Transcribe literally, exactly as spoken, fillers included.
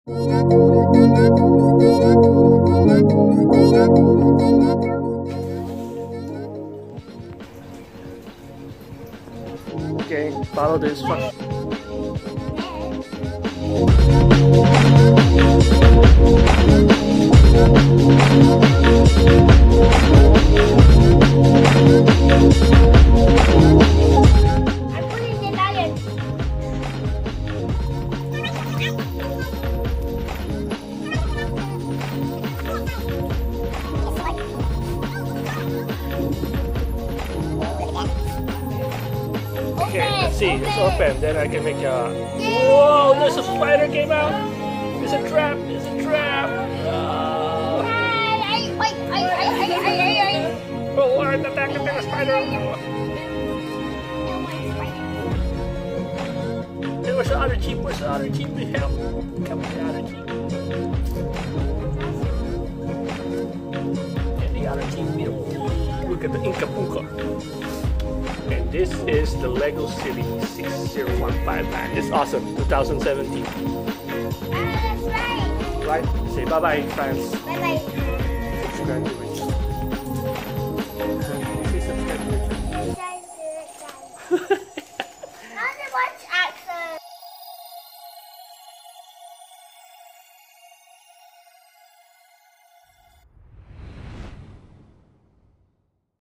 Okay, follow the instructions. Okay, let's see. It's open. Then I can make a. Whoa! There's a spider came out. It's a trap. It's a trap. Oh, oh Lord! Attack! Attack! A spider! Hey, where's the other jeep? Where's the other jeep? Help! Come on, the other jeep. And the other jeep. Look at the Inca Punka. And this is the Lego City six zero one five nine. It's awesome. twenty seventeen. That's right. Right? Say bye bye, friends. Bye bye. Subscribe to it.